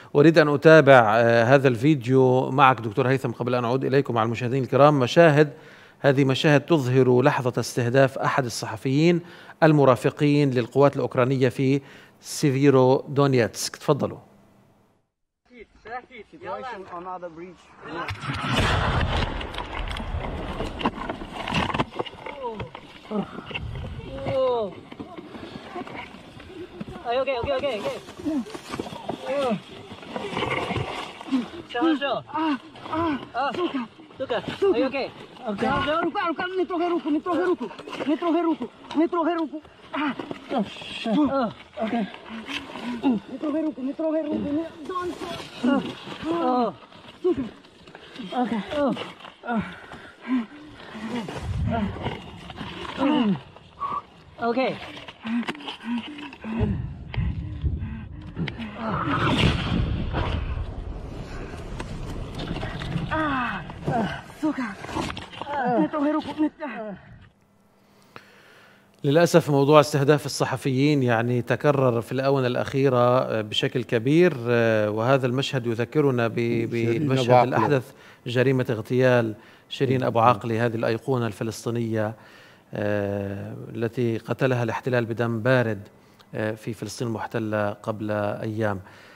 أريد أن أتابع هذا الفيديو معك دكتور هيثم قبل أن أعود إليكم مع المشاهدين الكرام. هذه مشاهد تظهر لحظة استهداف أحد الصحفيين المرافقين للقوات الأوكرانية في سيفيرو دونيتسك. تفضلوا. للأسف موضوع استهداف الصحفيين يعني تكرر في الآونة الأخيرة بشكل كبير، وهذا المشهد يذكرنا بالمشهد الأحدث، جريمة اغتيال شيرين أبو عاقلة، هذه الأيقونة الفلسطينية التي قتلها الاحتلال بدم بارد في فلسطين المحتلة قبل أيام.